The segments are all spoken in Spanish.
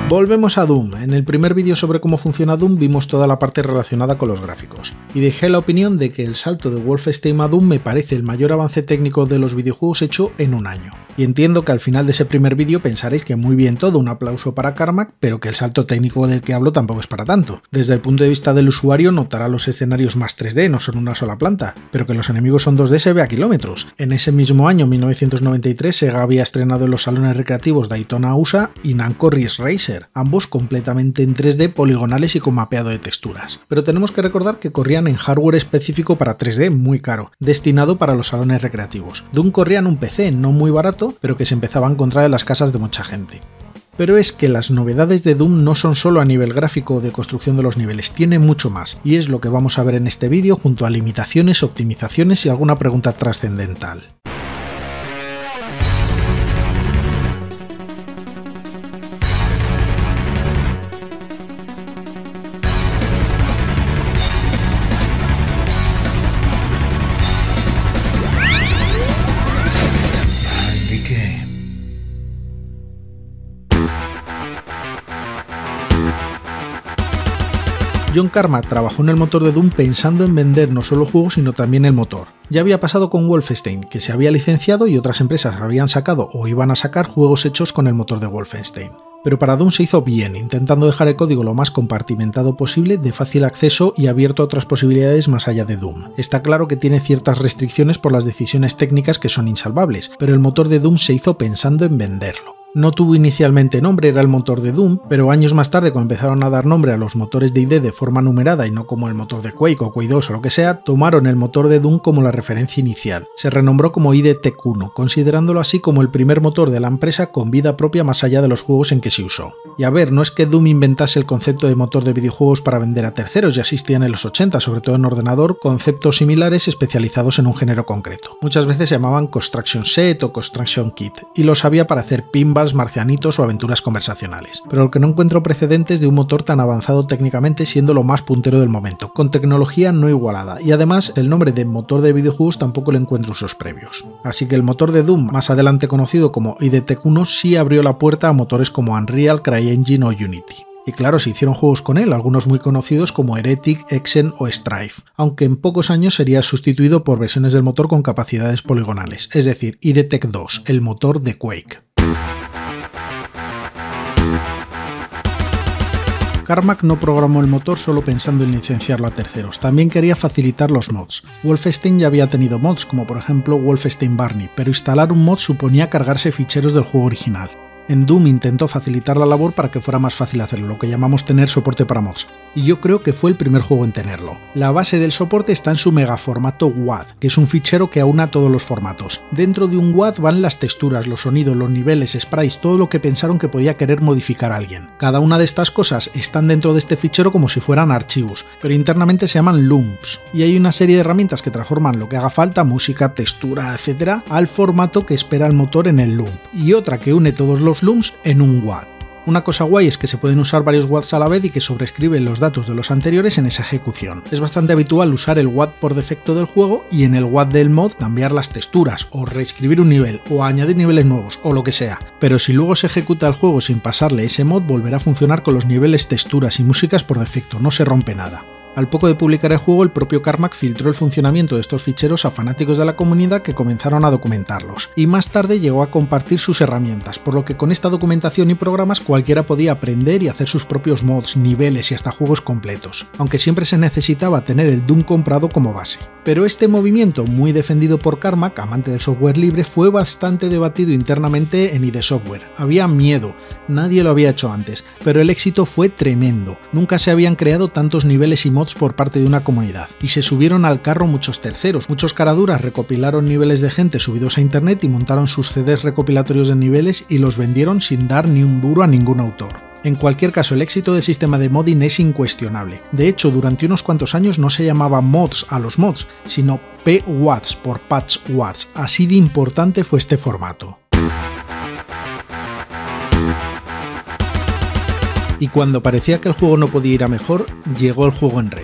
Volvemos a Doom. En el primer vídeo sobre cómo funciona Doom vimos toda la parte relacionada con los gráficos, y dejé la opinión de que el salto de Wolfenstein a Doom me parece el mayor avance técnico de los videojuegos hecho en un año. Y entiendo que al final de ese primer vídeo pensaréis que muy bien todo, un aplauso para Carmack, pero que el salto técnico del que hablo tampoco es para tanto. Desde el punto de vista del usuario notará los escenarios más 3D, no son una sola planta, pero que los enemigos son 2D se ve a kilómetros. En ese mismo año, 1993, Sega había estrenado en los salones recreativos Daytona USA y Namco Ridge Racer, ambos completamente en 3D, poligonales y con mapeado de texturas. Pero tenemos que recordar que corrían en hardware específico para 3D muy caro, destinado para los salones recreativos. Doom corría en un PC no muy barato, pero que se empezaba a encontrar en las casas de mucha gente. Pero es que las novedades de Doom no son solo a nivel gráfico o de construcción de los niveles, tiene mucho más, y es lo que vamos a ver en este vídeo junto a limitaciones, optimizaciones y alguna pregunta trascendental. John Carmack trabajó en el motor de Doom pensando en vender no solo juegos sino también el motor. Ya había pasado con Wolfenstein, que se había licenciado y otras empresas habían sacado o iban a sacar juegos hechos con el motor de Wolfenstein. Pero para Doom se hizo bien, intentando dejar el código lo más compartimentado posible, de fácil acceso y abierto a otras posibilidades más allá de Doom. Está claro que tiene ciertas restricciones por las decisiones técnicas que son insalvables, pero el motor de Doom se hizo pensando en venderlo. No tuvo inicialmente nombre, era el motor de Doom, pero años más tarde, cuando empezaron a dar nombre a los motores de ID de forma numerada y no como el motor de Quake o Quake 2 o lo que sea, tomaron el motor de Doom como la referencia inicial. Se renombró como ID Tech 1, considerándolo así como el primer motor de la empresa con vida propia más allá de los juegos en que se usó. Y a ver, no es que Doom inventase el concepto de motor de videojuegos para vender a terceros, ya existían en los 80, sobre todo en ordenador, conceptos similares especializados en un género concreto. Muchas veces se llamaban Construction Set o Construction Kit, y los había para hacer pinball, marcianitos o aventuras conversacionales, pero lo que no encuentro precedentes de un motor tan avanzado técnicamente siendo lo más puntero del momento, con tecnología no igualada, y además el nombre de motor de videojuegos tampoco le encuentro usos previos. Así que el motor de Doom, más adelante conocido como ID Tech 1, sí abrió la puerta a motores como Unreal, CryEngine o Unity. Y claro, se hicieron juegos con él, algunos muy conocidos como Heretic, Exen o Strife, aunque en pocos años sería sustituido por versiones del motor con capacidades poligonales, es decir, ID Tech 2, el motor de Quake. Carmack no programó el motor solo pensando en licenciarlo a terceros, también quería facilitar los mods. Wolfenstein ya había tenido mods, como por ejemplo Wolfenstein Barney, pero instalar un mod suponía cargarse ficheros del juego original. En Doom intentó facilitar la labor para que fuera más fácil hacerlo, lo que llamamos tener soporte para mods, y yo creo que fue el primer juego en tenerlo. La base del soporte está en su megaformato WAD, que es un fichero que aúna todos los formatos. Dentro de un WAD van las texturas, los sonidos, los niveles, sprites, todo lo que pensaron que podía querer modificar alguien. Cada una de estas cosas están dentro de este fichero como si fueran archivos, pero internamente se llaman lumps, y hay una serie de herramientas que transforman lo que haga falta, música, textura, etc., al formato que espera el motor en el lump, y otra que une todos los lumps en un WAD. Una cosa guay es que se pueden usar varios WADs a la vez y que sobrescriben los datos de los anteriores en esa ejecución. Es bastante habitual usar el WAD por defecto del juego y en el WAD del mod cambiar las texturas, o reescribir un nivel, o añadir niveles nuevos, o lo que sea. Pero si luego se ejecuta el juego sin pasarle ese mod, volverá a funcionar con los niveles, texturas y músicas por defecto, no se rompe nada. Al poco de publicar el juego, el propio Carmack filtró el funcionamiento de estos ficheros a fanáticos de la comunidad que comenzaron a documentarlos, y más tarde llegó a compartir sus herramientas, por lo que con esta documentación y programas cualquiera podía aprender y hacer sus propios mods, niveles y hasta juegos completos, aunque siempre se necesitaba tener el Doom comprado como base. Pero este movimiento, muy defendido por Carmack, amante del software libre, fue bastante debatido internamente en ID Software. Había miedo, nadie lo había hecho antes, pero el éxito fue tremendo. Nunca se habían creado tantos niveles y mods por parte de una comunidad, y se subieron al carro muchos terceros. Muchos caraduras recopilaron niveles de gente subidos a internet y montaron sus CDs recopilatorios de niveles y los vendieron sin dar ni un duro a ningún autor. En cualquier caso, el éxito del sistema de modding es incuestionable. De hecho, durante unos cuantos años no se llamaba mods a los mods, sino PWADs por Patch WADs. Así de importante fue este formato. Y cuando parecía que el juego no podía ir a mejor, llegó el juego en red.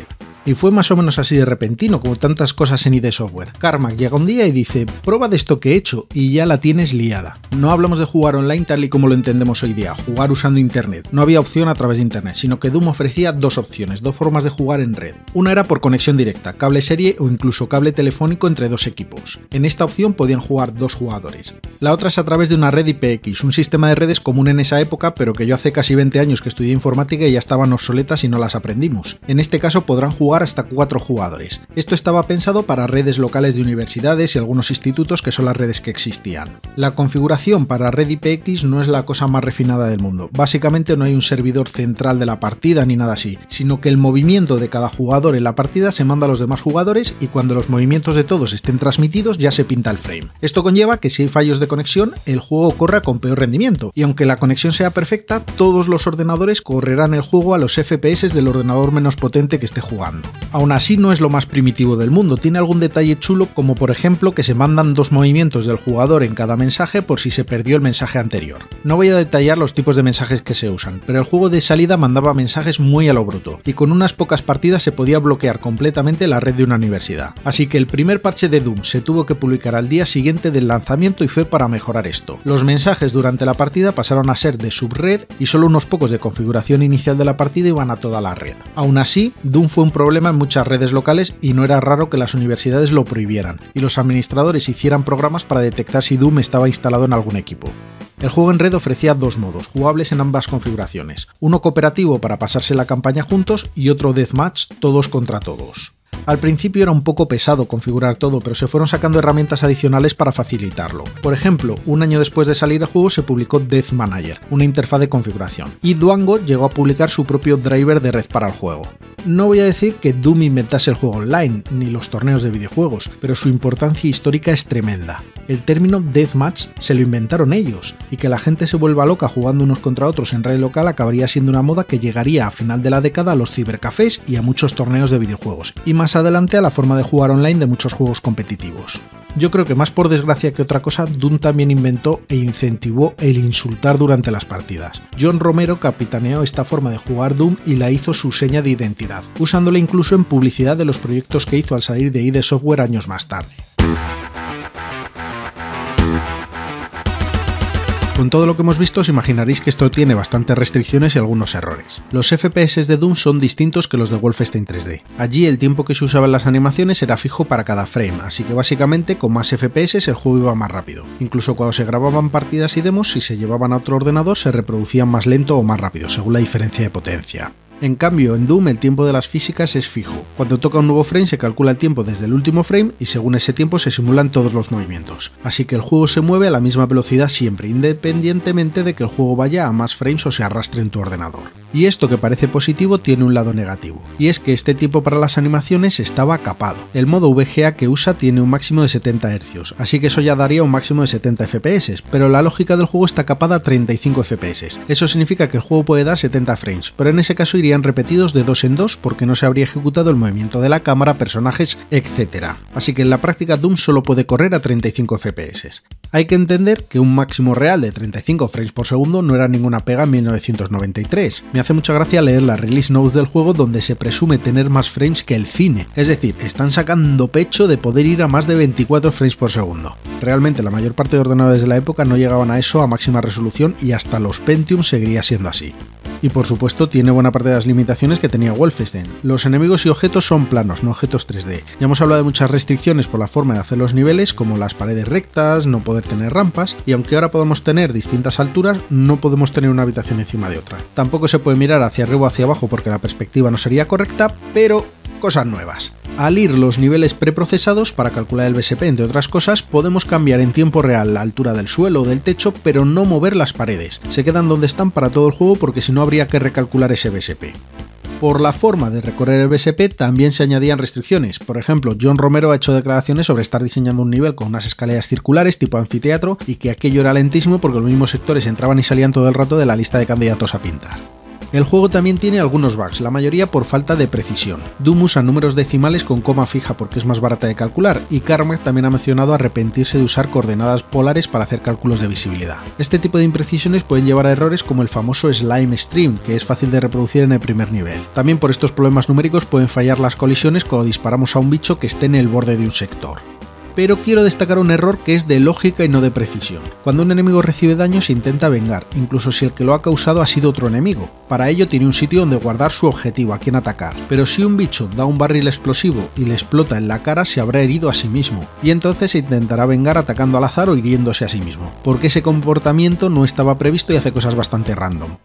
Y fue más o menos así de repentino, como tantas cosas en ID Software. Carmack llega un día y dice, prueba de esto que he hecho, y ya la tienes liada. No hablamos de jugar online tal y como lo entendemos hoy día, jugar usando internet. No había opción a través de internet, sino que Doom ofrecía dos opciones, dos formas de jugar en red. Una era por conexión directa, cable serie o incluso cable telefónico entre dos equipos. En esta opción podían jugar dos jugadores. La otra es a través de una red IPX, un sistema de redes común en esa época, pero que yo hace casi 20 años que estudié informática y ya estaban obsoletas y no las aprendimos. En este caso podrán jugar hasta 4 jugadores. Esto estaba pensado para redes locales de universidades y algunos institutos, que son las redes que existían. La configuración para red IPX no es la cosa más refinada del mundo. Básicamente no hay un servidor central de la partida ni nada así, sino que el movimiento de cada jugador en la partida se manda a los demás jugadores y cuando los movimientos de todos estén transmitidos ya se pinta el frame. Esto conlleva que si hay fallos de conexión, el juego corra con peor rendimiento, y aunque la conexión sea perfecta, todos los ordenadores correrán el juego a los FPS del ordenador menos potente que esté jugando. Aún así no es lo más primitivo del mundo, tiene algún detalle chulo, como por ejemplo que se mandan 2 movimientos del jugador en cada mensaje por si se perdió el mensaje anterior. No voy a detallar los tipos de mensajes que se usan, pero el juego de salida mandaba mensajes muy a lo bruto, y con unas pocas partidas se podía bloquear completamente la red de una universidad. Así que el primer parche de Doom se tuvo que publicar al día siguiente del lanzamiento y fue para mejorar esto. Los mensajes durante la partida pasaron a ser de subred y solo unos pocos de configuración inicial de la partida iban a toda la red. Aún así, Doom fue un problema en muchas redes locales y no era raro que las universidades lo prohibieran, y los administradores hicieran programas para detectar si Doom estaba instalado en algún equipo. El juego en red ofrecía 2 modos, jugables en ambas configuraciones, uno cooperativo para pasarse la campaña juntos y otro deathmatch todos contra todos. Al principio era un poco pesado configurar todo, pero se fueron sacando herramientas adicionales para facilitarlo. Por ejemplo, un año después de salir el juego se publicó Death Manager, una interfaz de configuración, y Dwango llegó a publicar su propio driver de red para el juego. No voy a decir que Doom inventase el juego online, ni los torneos de videojuegos, pero su importancia histórica es tremenda. El término Deathmatch se lo inventaron ellos, y que la gente se vuelva loca jugando unos contra otros en red local acabaría siendo una moda que llegaría a final de la década a los cibercafés y a muchos torneos de videojuegos, y más adelante a la forma de jugar online de muchos juegos competitivos. Yo creo que más por desgracia que otra cosa, Doom también inventó e incentivó el insultar durante las partidas. John Romero capitaneó esta forma de jugar Doom y la hizo su seña de identidad, usándola incluso en publicidad de los proyectos que hizo al salir de ID Software años más tarde. Con todo lo que hemos visto os imaginaréis que esto tiene bastantes restricciones y algunos errores. Los FPS de Doom son distintos que los de Wolfenstein 3D. Allí el tiempo que se usaba en las animaciones era fijo para cada frame, así que básicamente con más FPS el juego iba más rápido. Incluso cuando se grababan partidas y demos, si se llevaban a otro ordenador se reproducían más lento o más rápido, según la diferencia de potencia. En cambio, en Doom el tiempo de las físicas es fijo. Cuando toca un nuevo frame se calcula el tiempo desde el último frame y según ese tiempo se simulan todos los movimientos. Así que el juego se mueve a la misma velocidad siempre, independientemente de que el juego vaya a más frames o se arrastre en tu ordenador. Y esto que parece positivo tiene un lado negativo, y es que este tiempo para las animaciones estaba capado. El modo VGA que usa tiene un máximo de 70 Hz, así que eso ya daría un máximo de 70 FPS, pero la lógica del juego está capada a 35 FPS. Eso significa que el juego puede dar 70 frames, pero en ese caso irían repetidos de 2 en 2 porque no se habría ejecutado el movimiento de la cámara, personajes, etc. Así que en la práctica Doom solo puede correr a 35 FPS. Hay que entender que un máximo real de 35 frames por segundo no era ninguna pega en 1993. Me hace mucha gracia leer la release notes del juego donde se presume tener más frames que el cine, es decir, están sacando pecho de poder ir a más de 24 frames por segundo. Realmente la mayor parte de ordenadores de la época no llegaban a eso a máxima resolución y hasta los Pentium seguiría siendo así. Y por supuesto tiene buena parte de las limitaciones que tenía Wolfenstein. Los enemigos y objetos son planos, no objetos 3D. Ya hemos hablado de muchas restricciones por la forma de hacer los niveles, como las paredes rectas, no poder tener rampas, y aunque ahora podemos tener distintas alturas, no podemos tener una habitación encima de otra. Tampoco se puede mirar hacia arriba o hacia abajo porque la perspectiva no sería correcta, pero cosas nuevas. Al ir los niveles preprocesados para calcular el BSP, entre otras cosas, podemos cambiar en tiempo real la altura del suelo o del techo, pero no mover las paredes. Se quedan donde están para todo el juego porque si no habría que recalcular ese BSP. Por la forma de recorrer el BSP también se añadían restricciones. Por ejemplo, John Romero ha hecho declaraciones sobre estar diseñando un nivel con unas escaleras circulares tipo anfiteatro y que aquello era lentísimo porque los mismos sectores entraban y salían todo el rato de la lista de candidatos a pintar. El juego también tiene algunos bugs, la mayoría por falta de precisión. Doom usa números decimales con coma fija porque es más barata de calcular, y Carmack también ha mencionado arrepentirse de usar coordenadas polares para hacer cálculos de visibilidad. Este tipo de imprecisiones pueden llevar a errores como el famoso Slime Stream, que es fácil de reproducir en el primer nivel. También por estos problemas numéricos pueden fallar las colisiones cuando disparamos a un bicho que esté en el borde de un sector. Pero quiero destacar un error que es de lógica y no de precisión. Cuando un enemigo recibe daño se intenta vengar, incluso si el que lo ha causado ha sido otro enemigo. Para ello tiene un sitio donde guardar su objetivo, a quien atacar. Pero si un bicho da un barril explosivo y le explota en la cara, se habrá herido a sí mismo, y entonces se intentará vengar atacando al azar o hiriéndose a sí mismo, porque ese comportamiento no estaba previsto y hace cosas bastante random.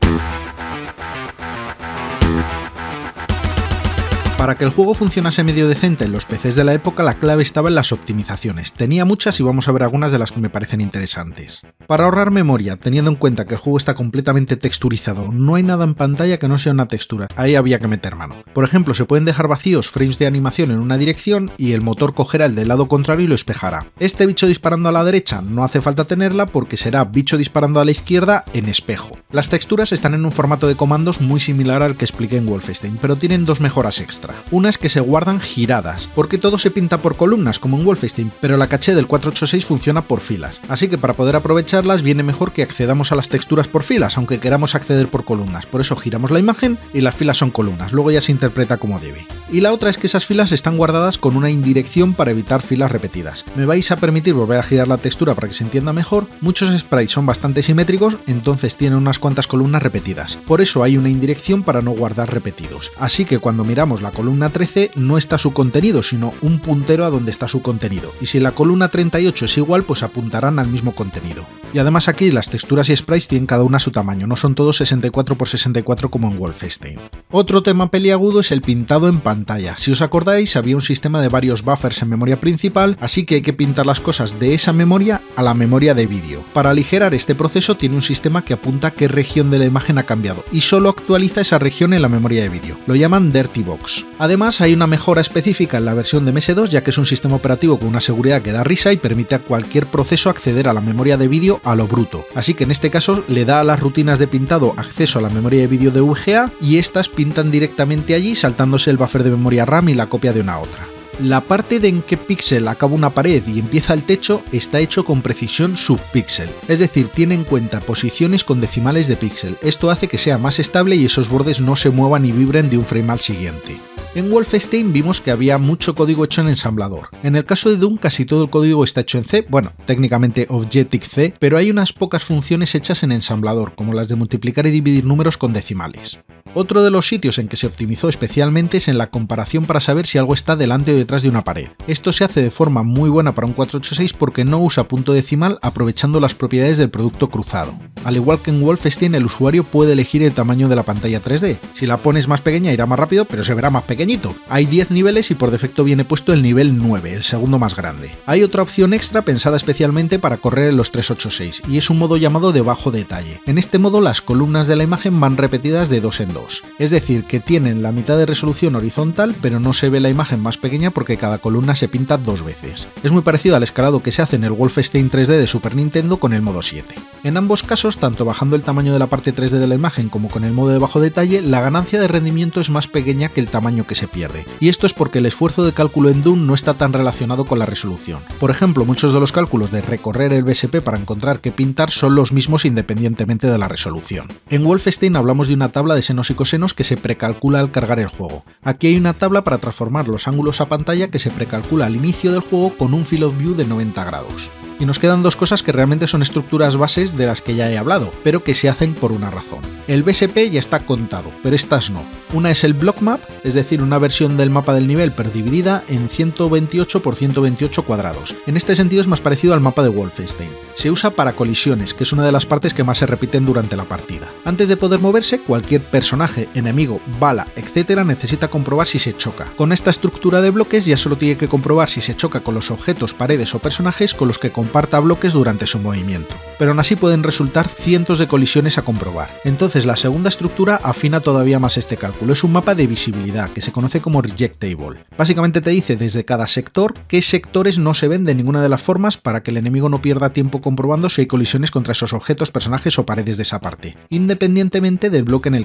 Para que el juego funcionase medio decente en los PCs de la época, la clave estaba en las optimizaciones. Tenía muchas y vamos a ver algunas de las que me parecen interesantes. Para ahorrar memoria, teniendo en cuenta que el juego está completamente texturizado, no hay nada en pantalla que no sea una textura, ahí había que meter mano. Por ejemplo, se pueden dejar vacíos frames de animación en una dirección y el motor cogerá el del lado contrario y lo espejará. Este bicho disparando a la derecha no hace falta tenerla porque será bicho disparando a la izquierda en espejo. Las texturas están en un formato de comandos muy similar al que expliqué en Wolfenstein, pero tienen dos mejoras extra. Una es que se guardan giradas, porque todo se pinta por columnas como en Wolfenstein, pero la caché del 486 funciona por filas, así que para poder aprovecharlas viene mejor que accedamos a las texturas por filas, aunque queramos acceder por columnas. Por eso giramos la imagen y las filas son columnas, luego ya se interpreta como debe. Y la otra es que esas filas están guardadas con una indirección para evitar filas repetidas. Me vais a permitir volver a girar la textura para que se entienda mejor. Muchos sprites son bastante simétricos, entonces tienen unas cuantas columnas repetidas. Por eso hay una indirección para no guardar repetidos. Así que cuando miramos la columna 13 no está su contenido, sino un puntero a donde está su contenido. Y si la columna 38 es igual, pues apuntarán al mismo contenido. Y además aquí las texturas y sprites tienen cada una su tamaño, no son todos 64×64 como en Wolfenstein. Otro tema peliagudo es el pintado en pantalla. Si os acordáis, había un sistema de varios buffers en memoria principal, así que hay que pintar las cosas de esa memoria a la memoria de vídeo. Para aligerar este proceso tiene un sistema que apunta a qué región de la imagen ha cambiado y solo actualiza esa región en la memoria de vídeo. Lo llaman Dirty Box. Además hay una mejora específica en la versión de MS2, ya que es un sistema operativo con una seguridad que da risa y permite a cualquier proceso acceder a la memoria de vídeo a lo bruto. Así que en este caso le da a las rutinas de pintado acceso a la memoria de vídeo de VGA y estas pintan directamente allí saltándose el buffer de memoria RAM y la copia de una a otra. La parte de en qué píxel acaba una pared y empieza el techo está hecho con precisión subpíxel, es decir, tiene en cuenta posiciones con decimales de píxel. Esto hace que sea más estable y esos bordes no se muevan y vibren de un frame al siguiente. En Wolfenstein vimos que había mucho código hecho en ensamblador. En el caso de Doom casi todo el código está hecho en C, bueno, técnicamente Objective-C, pero hay unas pocas funciones hechas en ensamblador, como las de multiplicar y dividir números con decimales. Otro de los sitios en que se optimizó especialmente es en la comparación para saber si algo está delante o detrás de una pared. Esto se hace de forma muy buena para un 486 porque no usa punto decimal aprovechando las propiedades del producto cruzado. Al igual que en Wolfenstein, el usuario puede elegir el tamaño de la pantalla 3D. Si la pones más pequeña irá más rápido, pero se verá más pequeñito. Hay 10 niveles y por defecto viene puesto el nivel 9, el segundo más grande. Hay otra opción extra pensada especialmente para correr en los 386 y es un modo llamado de bajo detalle. En este modo las columnas de la imagen van repetidas de 2 en 2. Es decir, que tienen la mitad de resolución horizontal, pero no se ve la imagen más pequeña porque cada columna se pinta 2 veces. Es muy parecido al escalado que se hace en el Wolfenstein 3D de Super Nintendo con el modo 7. En ambos casos, tanto bajando el tamaño de la parte 3D de la imagen como con el modo de bajo detalle, la ganancia de rendimiento es más pequeña que el tamaño que se pierde. Y esto es porque el esfuerzo de cálculo en Doom no está tan relacionado con la resolución. Por ejemplo, muchos de los cálculos de recorrer el BSP para encontrar qué pintar son los mismos independientemente de la resolución. En Wolfenstein hablamos de una tabla de senos y cosenos que se precalcula al cargar el juego. Aquí hay una tabla para transformar los ángulos a pantalla que se precalcula al inicio del juego con un field of view de 90 grados. Y nos quedan dos cosas que realmente son estructuras bases de las que ya he hablado, pero que se hacen por una razón. El BSP ya está contado, pero estas no. Una es el block map, es decir, una versión del mapa del nivel pero dividida en 128 por 128 cuadrados. En este sentido es más parecido al mapa de Wolfenstein. Se usa para colisiones, que es una de las partes que más se repiten durante la partida. Antes de poder moverse, cualquier personaje, enemigo, bala, etc. necesita comprobar si se choca. Con esta estructura de bloques ya solo tiene que comprobar si se choca con los objetos, paredes o personajes con los que comparta bloques durante su movimiento. Pero aún así pueden resultar cientos de colisiones a comprobar. Entonces la segunda estructura afina todavía más este cálculo. Es un mapa de visibilidad que se conoce como Reject Table. Básicamente te dice desde cada sector qué sectores no se ven de ninguna de las formas para que el enemigo no pierda tiempo comprobando si hay colisiones contra esos objetos, personajes o paredes de esa parte, independientemente del bloque en el que esté.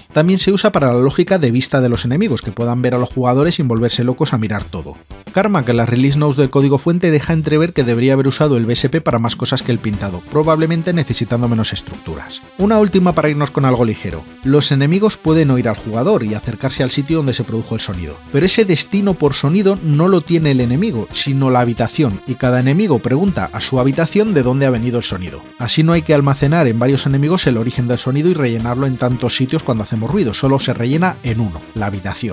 También se usa para la lógica de vista de los enemigos, que puedan ver a los jugadores sin volverse locos a mirar todo. Carmack en las release notes del código fuente deja entrever que debería haber usado el BSP para más cosas que el pintado, probablemente necesitando menos estructuras. Una última para irnos con algo ligero. Los enemigos pueden oír al jugador y acercarse al sitio donde se produjo el sonido, pero ese destino por sonido no lo tiene el enemigo, sino la habitación, y cada enemigo pregunta a su habitación de dónde ha venido el sonido. Así no hay que almacenar en varios enemigos el origen del sonido y rellenarlo en tantos sitios cuando hacemos ruido, solo se rellena en uno, la habitación.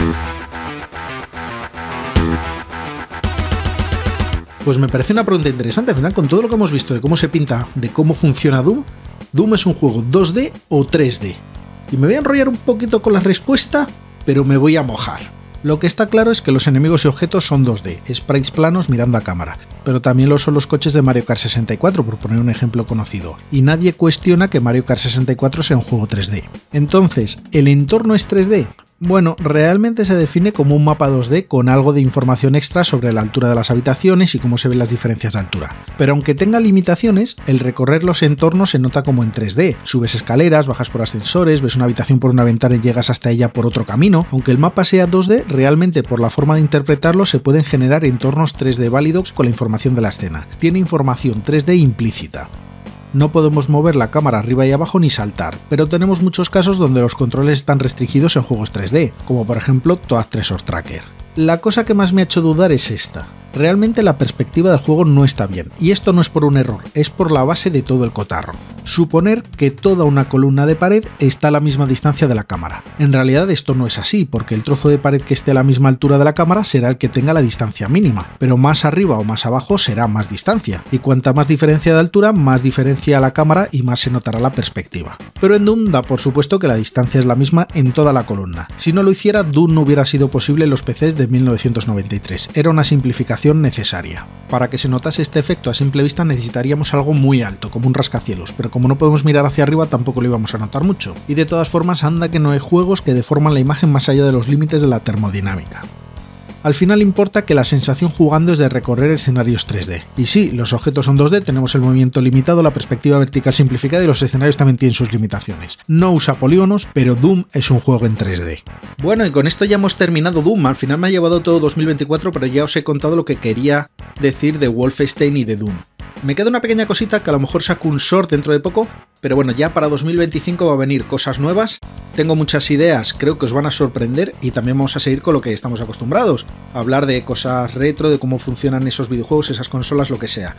Pues me parece una pregunta interesante. Al final, con todo lo que hemos visto de cómo se pinta, de cómo funciona Doom, ¿Doom es un juego 2D o 3D? Y me voy a enrollar un poquito con la respuesta, pero me voy a mojar. Lo que está claro es que los enemigos y objetos son 2D, sprites planos mirando a cámara, pero también lo son los coches de Mario Kart 64, por poner un ejemplo conocido, y nadie cuestiona que Mario Kart 64 sea un juego 3D. Entonces, ¿el entorno es 3D? Bueno, realmente se define como un mapa 2D con algo de información extra sobre la altura de las habitaciones y cómo se ven las diferencias de altura. Pero aunque tenga limitaciones, el recorrer los entornos se nota como en 3D. Subes escaleras, bajas por ascensores, ves una habitación por una ventana y llegas hasta ella por otro camino. Aunque el mapa sea 2D, realmente por la forma de interpretarlo se pueden generar entornos 3D válidos con la información de la escena. Tiene información 3D implícita. No podemos mover la cámara arriba y abajo ni saltar, pero tenemos muchos casos donde los controles están restringidos en juegos 3D, como por ejemplo Toad Treasure Tracker. La cosa que más me ha hecho dudar es esta. Realmente la perspectiva del juego no está bien, y esto no es por un error, es por la base de todo el cotarro. Suponer que toda una columna de pared está a la misma distancia de la cámara. En realidad esto no es así, porque el trozo de pared que esté a la misma altura de la cámara será el que tenga la distancia mínima, pero más arriba o más abajo será más distancia, y cuanta más diferencia de altura, más diferencia a la cámara y más se notará la perspectiva. Pero en Doom da por supuesto que la distancia es la misma en toda la columna. Si no lo hiciera, Doom no hubiera sido posible en los PCs de 1993, era una simplificación necesaria. Para que se notase este efecto a simple vista necesitaríamos algo muy alto, como un rascacielos, pero como no podemos mirar hacia arriba tampoco lo íbamos a notar mucho. Y de todas formas anda que no hay juegos que deforman la imagen más allá de los límites de la termodinámica. Al final importa que la sensación jugando es de recorrer escenarios 3D. Y sí, los objetos son 2D, tenemos el movimiento limitado, la perspectiva vertical simplificada y los escenarios también tienen sus limitaciones. No usa polígonos, pero Doom es un juego en 3D. Bueno, y con esto ya hemos terminado Doom. Al final me ha llevado todo 2024, pero ya os he contado lo que quería decir de Wolfenstein y de Doom. Me queda una pequeña cosita que a lo mejor saco un short dentro de poco, pero bueno, ya para 2025 va a venir cosas nuevas. Tengo muchas ideas, creo que os van a sorprender y también vamos a seguir con lo que estamos acostumbrados. A hablar de cosas retro, de cómo funcionan esos videojuegos, esas consolas, lo que sea.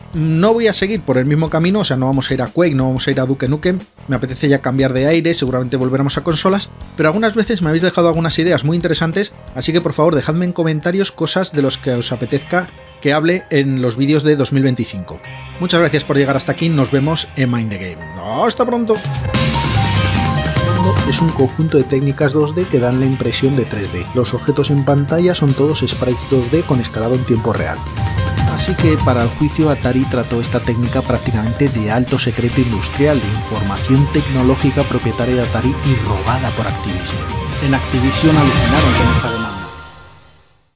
No voy a seguir por el mismo camino, o sea, no vamos a ir a Quake, no vamos a ir a Duke Nukem, me apetece ya cambiar de aire, seguramente volveremos a consolas, pero algunas veces me habéis dejado algunas ideas muy interesantes, así que por favor dejadme en comentarios cosas de los que os apetezca que hable en los vídeos de 2025. Muchas gracias por llegar hasta aquí, nos vemos en Mind the Game. ¡Hasta pronto! Es un conjunto de técnicas 2D que dan la impresión de 3D. Los objetos en pantalla son todos sprites 2D con escalado en tiempo real. Así que para el juicio Atari trató esta técnica prácticamente de alto secreto industrial, de información tecnológica propietaria de Atari y robada por Activision. En Activision alucinaron con esta